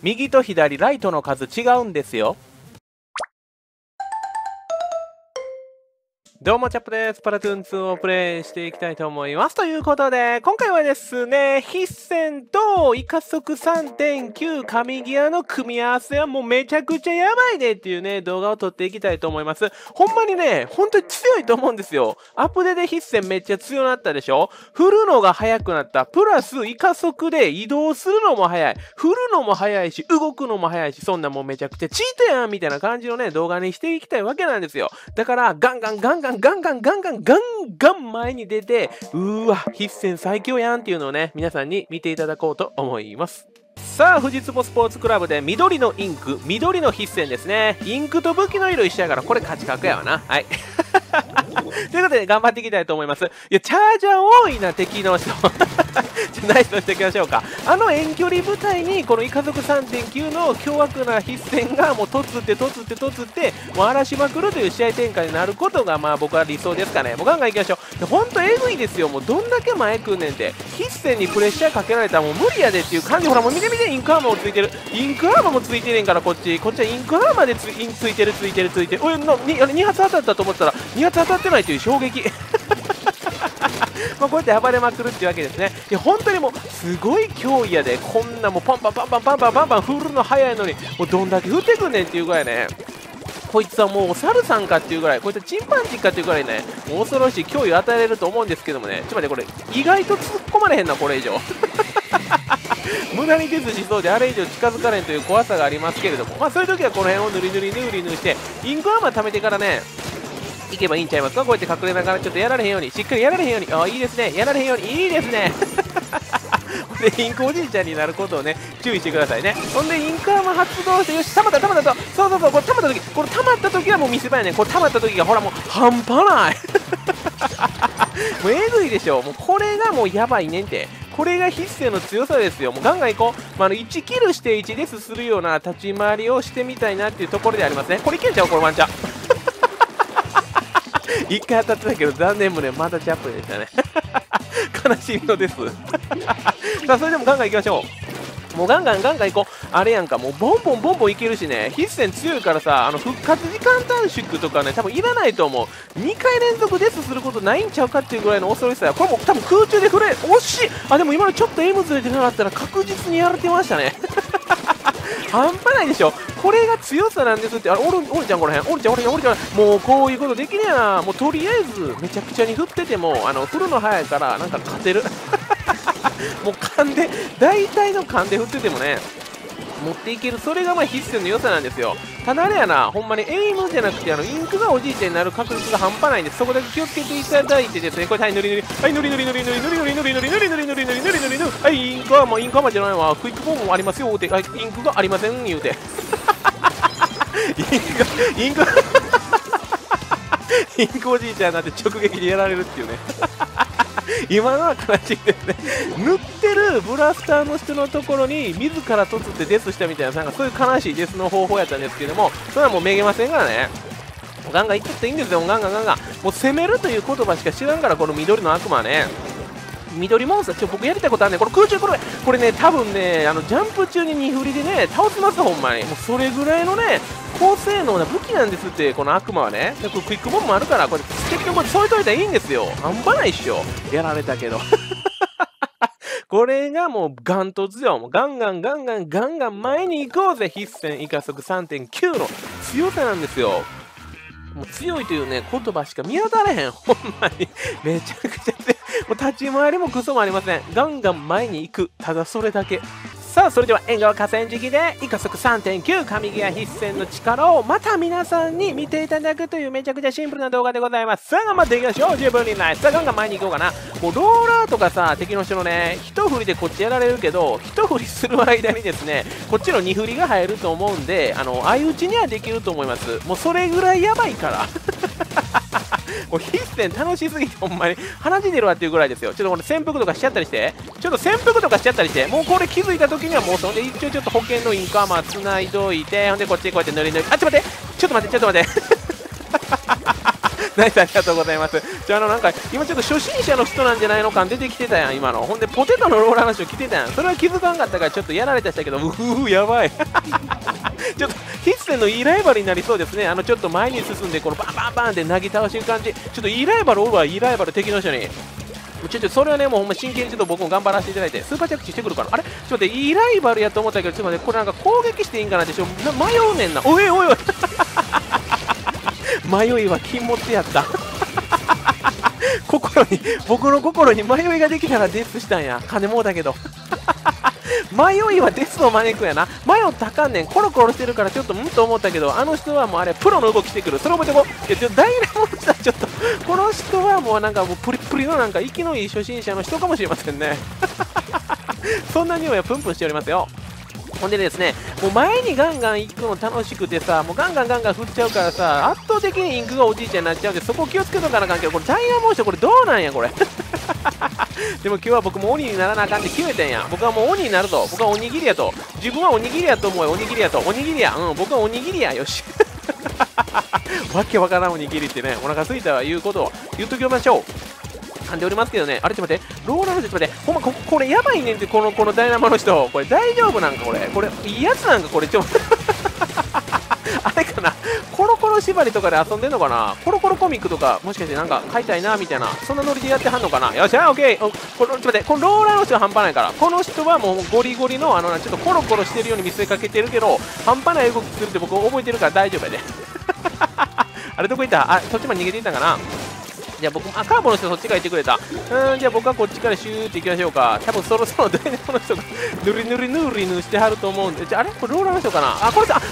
右と左ライトの数違うんですよ。どうもチャップです。スプラトゥーン2をプレイしていきたいと思います。ということで、今回はですね、必戦とイカ速 3.9 神ギアの組み合わせはもうめちゃくちゃやばいねっていうね、動画を撮っていきたいと思います。ほんまにね、本当に強いと思うんですよ。アップデで必戦めっちゃ強くなったでしょ。振るのが速くなった。プラスイカ速で移動するのも速い。振るのも速いし、動くのも速いし、そんなもうめちゃくちゃチートやんみたいな感じのね、動画にしていきたいわけなんですよ。だから、ガンガン前に出て、必戦最強やんっていうのをね、皆さんに見ていただこうと思います。さあ、富士壺スポーツクラブで緑のインク、緑の必戦ですね。インクと武器の色一緒やから、これ勝ち確やわな。はい。ということで、頑張っていきたいと思います。いや、チャージャー多いな、敵の人。ナイスとしていきましょうか。遠距離部隊に、このイカ族 3.9 の凶悪な必戦が、もう突って、もう荒らしまくるという試合展開になることが、まあ僕は理想ですかね。もうガンガンいきましょう。ほんとえぐいですよ。もうどんだけ前来んねんて。必戦にプレッシャーかけられたらもう無理やでっていう感じ。ほら、もう見て、インクアーマーもついてる。インクアーマーもついてねんから、こっちはインクアーマーでついてる。おい、2発当たったと思ったら、2発当たってないという衝撃。まあこうやって暴れまくるっていうわけですね。いや本当にもうすごい脅威やで、こんなもうパンパン振るの早いのに、もうどんだけ振ってくんねんっていうぐらいね。こいつはもうお猿さんかっていうぐらい、こいつはチンパンジーかっていうぐらいね、もう恐ろしい脅威を与えれると思うんですけどもね。ちょっと待って、これ意外と突っ込まれへんな、これ以上。無駄にデスしそうで、あれ以上近づかれんという怖さがありますけれども、まあそういう時はこの辺を塗りしてインクアーマー貯めてからねいけばいいんちゃいますか。こうやって隠れながらちょっとやられへんように、しっかりやられへんように、いいですね、やられへんように、いいですね。でインクおじいちゃんになることをね注意してくださいね。ほんでインクアーマー発動して、よし、溜まったと、そうこれ溜まった時はもう見せ場やねん。これ溜まった時がほらもう半端ない。もうえぐいでしょ。もうこれがもうやばいねんて。これが必戦の強さですよ。もうガンガンいこう。1キルして1デスするような立ち回りをしてみたいなっていうところでありますね。これいけんちゃう、これワンチャン。一回当たってたけど残念もね、またチャップでしたね。悲しみのです。さあ、それでもガンガンいきましょう。もうガンガンいこう。あれやんか、もうボンボンいけるしね。必戦強いからさ、復活時間短縮とかね、多分いらないと思う。2回連続デスすることないんちゃうかっていうぐらいの恐ろしさや。これも多分空中で触れ、惜しい。でも今のちょっとエムずれてなかったら確実にやられてましたね。半端ないでしょ。これが強さなんですって。おるちゃん、この辺。おるちゃん。もうこういうことできねえな。もうとりあえずめちゃくちゃに振ってても振るの早いからなんか勝てる。もう勘で大体の勘で振っててもね持っていける。それがまあ必戦の良さなんですよ。ただあれやな、ほんまにエイムじゃなくてインクがおじいちゃんになる確率が半端ないんで、そこだけ気をつけていただいてですね。これはい塗りはい、インクはインクはじゃないわ、クイックボムもありますよって、インクがありません言うて。インクおじいちゃんなんて直撃でやられるっていうね。今のは悲しいですね。塗ってるブラスターの人のところに自ら突ってデスしたみたいな、なんかそういう悲しいデスの方法やったんですけども、それはもうめげませんからね。ガンガンいっちゃっていいんですよ。ガンガンもう攻めるという言葉しか知らんから、この緑の悪魔はね。緑モンスター、僕やりたいことあるね。これ空中これね、多分ね、ジャンプ中に2振りでね倒せます、ほんまに。もうそれぐらいのね高性能な武器なんですって、この悪魔はね。でこれクイックボムもあるから、これ結局添えといたらいいんですよ。半端ないっしょ。やられたけど。これがもうガン突よ。もうガンガン前に行こうぜ。必戦イカ速 3.9 の強さなんですよ。もう強いというね言葉しか見当たれへん。ほんまにめちゃくちゃ強い。もう立ち回りもクソもありません。ガンガン前に行く、ただそれだけ。さあ、それでは縁側河川敷でイカ速 3.9 神ギア必戦の力をまた皆さんに見ていただくというめちゃくちゃシンプルな動画でございます。さあ頑張っていきましょう。十分にない。さあガンガン前に行こうかな。もうローラーとかさ、敵の人のね一振りでこっちやられるけど、一振りする間にですねこっちの二振りが入ると思うんで、相打ちにはできると思います。もうそれぐらいやばいから。もう必戦楽しすぎてほんまに鼻血出るわっていうぐらいですよ。ちょっとこれ潜伏とかしちゃったりして、もうこれ気づいた時にはもうそんで一応ちょっと保険のインクアーマーつないどいて、ほんでこっちでこうやって塗りちょっと待ってナイス、ありがとうございます。なんか、今ちょっと初心者の人なんじゃないの感出てきてたやん、今の。ほんで、ポテトのローラーの人来てたやん。それは気づかんかったから、ちょっとやられたしたけど、やばい。ちょっと、必戦のいいライバルになりそうですね。ちょっと前に進んで、このバンバンバンってなぎ倒してる感じ。ちょっといいライバルおるわ、いいライバル、敵の人に。それはね、もうほんま真剣にちょっと僕も頑張らせていただいて、スーパー着地してくるかな。あれちょっと待って、いいライバルやと思ったけど、ちょっと待って、これなんか攻撃していいんかなって、迷うねんな。おいおいおい迷いは禁物やった僕の心に迷いができたらデスしたんや。金もうだけど迷いはデスを招くやな。迷ったらあかんねん。コロコロしてるからちょっとと思ったけど、あの人はもうあれプロの動きしてくる。それ覚えてこう。いやダイナモンスターちょっとこの人はもうなんかもうプリプリのなんか息のいい初心者の人かもしれませんねそんな匂いはプンプンしておりますよ。ほんでですね、もう前にガンガン行くの楽しくてさ、もうガンガン振っちゃうからさ、圧倒的にインクがおじいちゃんになっちゃうんで、そこ気をつけとかなあかんけど、これダイヤモンスターこれどうなんやこれでも今日は僕も鬼にならなあかんって決めてんや。僕はもう鬼になると。僕はおにぎりやと。自分はおにぎりやと思うよ。おにぎりやと。おにぎりや。僕はおにぎりや。よしわけわからんおにぎりってね、お腹すいたわ言うことを言っときましょう。噛んでおりますけどね。あれちょっと待って、ローラーの人ちょっと待って、ほんまこれやばいねんって、このダイナマの人。これ大丈夫なんかこれいいやつなんかこれあれかな、コロコロ縛りとかで遊んでんのかな。コロコロコミックとかもしかしてなんか買いたいなみたいな、そんなノリでやってはんのかな。よっしゃオッケー。ちょっと待って、このローラーの人は半端ないから。この人はもうゴリゴリのちょっとコロコロしてるように見せかけてるけど、半端ない動きするって僕覚えてるから大丈夫やであれどこ行った。そっちまで逃げていったかな。じゃあ僕も、カーボの人そっちから行ってくれた。じゃあ僕はこっちからシューって行きましょうか。多分そろそろダイナモの人がぬりぬしてはると思うんで、じゃあ、あれこれローラーの人かな。この人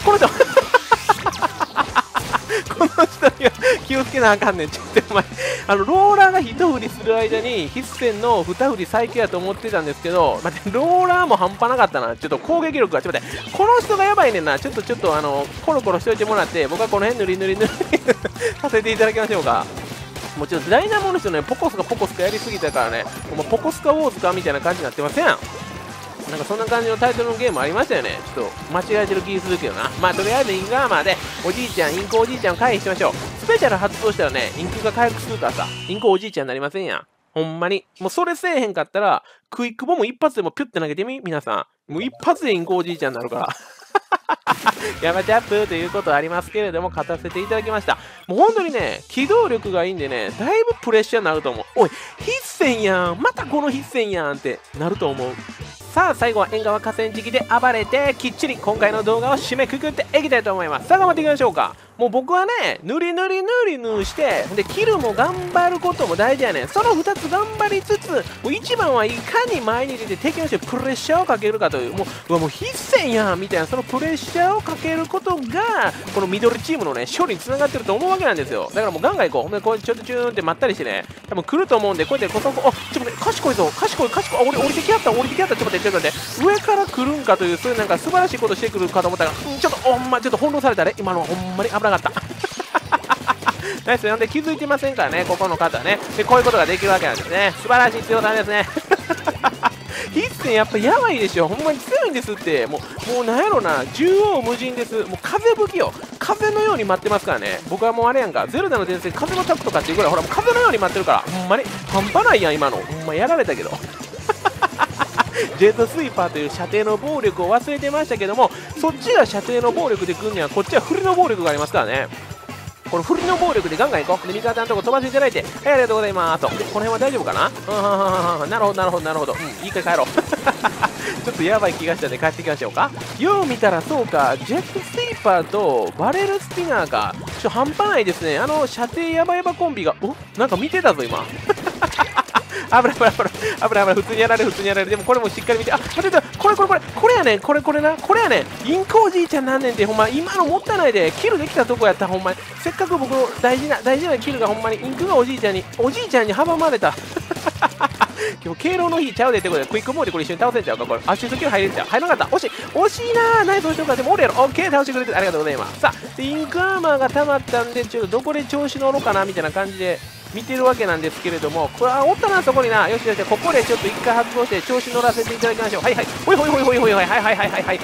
この人には気をつけなあかんねん。ちょっとお前、ローラーが一振りする間に必戦の二振り最強やと思ってたんですけど、待って、ローラーも半端なかったな。ちょっと攻撃力が、ちょっと待って、この人がやばいねんな。ちょっとコロコロしといてもらって、僕はこの辺ぬりさせていただきましょうか。もうちょっとダイナモの人ね、ポコスカやりすぎたからね、もうポコスカウォーズかみたいな感じになってません。なんかそんな感じのタイトルのゲームありましたよね。ちょっと間違えてる気するけどな。まあとりあえずインクアーマーでおじいちゃん、インクおじいちゃんを回避しましょう。スペシャル発動したらね、インクが回復するからさ、インクおじいちゃんになりませんやん。ほんまに。もうそれせえへんかったら、クイックボム一発でもピュッて投げてみ、皆さん。もう一発でインクおじいちゃんになるから。ヤマチャップということはありますけれども、勝たせていただきました。もう本当にね、機動力がいいんでね、だいぶプレッシャーになると思う。おい、必戦やん、またこの必戦やんってなると思う。さあ、最後は縁側河川敷で暴れて、きっちり今回の動画を締めくくっていきたいと思います。さあ、頑張っていきましょうか。もう僕はね、塗りして、で、キルも頑張ることも大事やねん。その2つ頑張りつつ、もう一番はいかに前に出て敵の人にプレッシャーをかけるかという、もう必戦やんみたいな、そのプレッシャーをかけることが、この緑チームのね、勝利につながってると思うわけなんですよ。だからもうガンガン行こう。ほんで、こうちょっとチューンってまったりしてね、多分来ると思うんで、こうやってちょっと待って、賢いぞ、賢い、降りてきやった、ちょっと待って、上から来るんかという、そういうなんか素晴らしいことしてくるかと思ったら、ちょっとちょっと翻弄されたね。今のほんまに危なかったナイス。なんで気づいてませんからね、ここの方ね。で、こういうことができるわけなんですね。素晴らしい強さですね必戦やっぱやばいでしょ。ほんまに強いんですって。もうなんやろな、縦横無尽です。もう風吹きよ。風のように待ってますからね。僕はもうあれやんか、ゼルダの伝説風のタクとかっていうぐらい、ほらもう風のように待ってるから、ほんまに半端ないやん今の。ほんまやられたけどジェットスイーパーという射程の暴力を忘れてましたけども、そっちが射程の暴力で来るにはこっちは振りの暴力がありますからね。この振りの暴力でガンガンいこう。で、味方のとこ飛ばしていただいて、はい、ありがとうございます。で、この辺は大丈夫かな。なるほど。いいか帰ろうちょっとやばい気がしたんで帰ってきましょうか。よう見たらそうか、ジェットスイーパーとバレルスピナーか。半端ないですね。射程ヤバコンビが、なんか見てたぞ今危ない、普通にやられる。でもこれもしっかり見て、待って、これやねん、これやねん。インクおじいちゃんなんねんって、ほんま、今のもったいないで、キルできたとこやったら、ほんまに、せっかく僕の大事なキルがほんまに、インクがおじいちゃんに阻まれた。今日、敬老の日ちゃうでってことで、クイックボールでこれ一緒に倒せんちゃうか、これ。シュートキル入れんちゃう。入らなかった。惜しいなー。ナイス押しとかでもおるやろ。オッケー、倒してくれてありがとうございます。さあ、インクアーマーが溜まったんで、ちょっとどこで調子乗ろうかな、みたいな感じで、見てるわけなんですけれども、これおったな、そこにな。よし、ここでちょっと一回発動して調子乗らせていただきましょう。はい、ほい、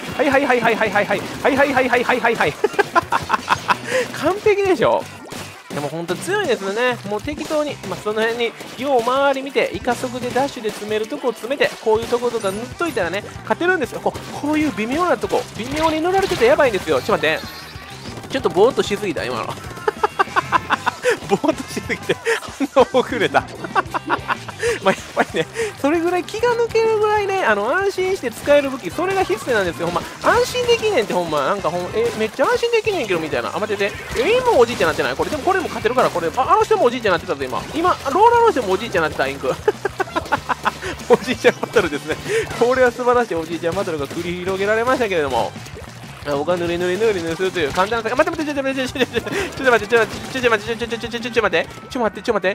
完璧でしょ。 でも本当強いですよね。もう適当に、その辺によう周り見て、イカ速でダッシュで詰めるとこを詰めて、こういうとことか塗っといたらね、勝てるんですよ。こういう微妙なとこ、微妙に塗られててやばいんですよ。ちょっと待って、ちょっとぼーっとしすぎた、今の。ぼーっとしすぎて、反応遅れた。やっぱりね、それぐらい気が抜けるぐらいね、安心して使える武器、それが必須なんですよ。ほんま、安心できねんって、ほんま、なんかめっちゃ安心できねんけどみたいな。待ってて、今もおじいちゃんなってない？これ、でもこれも勝てるから、これ、あの人もおじいちゃんなってたぞ、今。ローラーの人もおじいちゃんなってた、インク。おじいちゃんバトルですね。これは素晴らしいおじいちゃんバトルが繰り広げられましたけれども。僕はぬりするという簡単な。待って、ちょっと待って。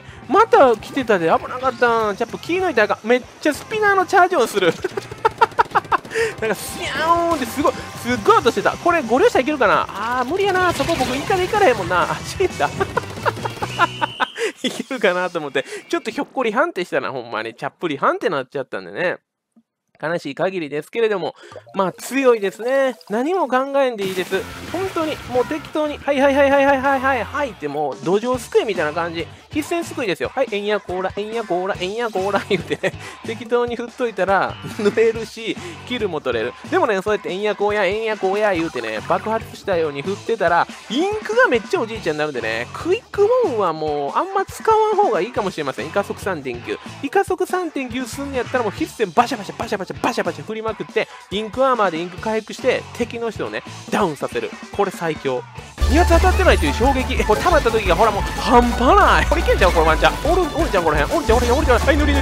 また来てたで、危なかったん。チャップ、気抜いたらめっちゃスピナーのチャージ音する。なんか、スヤーンってすごい音してた。これ、ご両者いけるかな。無理やな。そこ僕、行かれへんもんな。死んだ。いけるかなと思って、ちょっとひょっこりはんってしたな、ほんまに。チャップリはんってなっちゃったんでね。悲しい限りですけれども、強いですね。何も考えんでいいです。本当に、もう適当に、はいってもう、土壌すくいみたいな感じ。必戦すくいですよ。はい、えんやこーら、言うてね、適当に振っといたら、濡れるし、キルも取れる。でもね、そうやってえんやこーや、言うてね、爆発したように振ってたら、インクがめっちゃおじいちゃんになるんでね、クイックボムはもう、あんま使わん方がいいかもしれません。イカ速 3.9。イカ速 3.9 すんのやったらもう必戦バシャバシャ振りまくって、インクアーマーでインク回復して、敵の人をね、ダウンさせる。これ最強。2発当たってないという衝撃。これ溜まった時がほらもう半端ない。これいけんちゃうこれワンチャン。おるちゃんこの辺。おるちゃん。はい、塗り。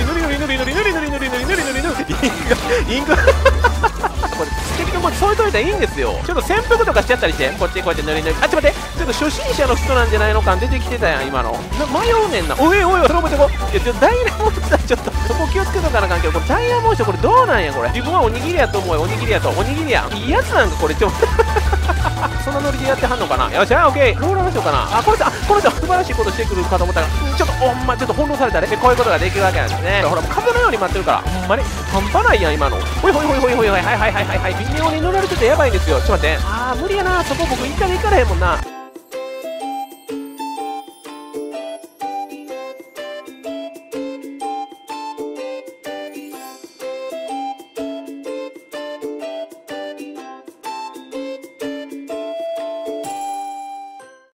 インク。これ、敵のこれ添えといたらいいんですよ。ちょっと潜伏とかしちゃったりして、こっちこうやって塗り。あ、ちょっと待って。ちょっと初心者の人なんじゃないのか出てきてたやん、今の。迷うねんな。おい、それ覚えてこ。いや、ダイナモンスターちょっと、そこ気をつけとかなあかんけど、これダイナモンスターこれどうなんや、これ。自分はおにぎりやと思うよ、おにぎりや。いいやつなんか、これ、そんなノリでやってはんのかな。よっしゃ、オッケー。ローラーの人かな。この人素晴らしいことしてくるかと思ったら、ちょっと翻弄されたね。こういうことができるわけなんですね。ほら、風のように待ってるから、ほんまに半端ないやん、今の。ほい、はい、微妙に塗られててやばいんですよ。ちょっと待って。無理やな。そこ僕、行かれへんもんな。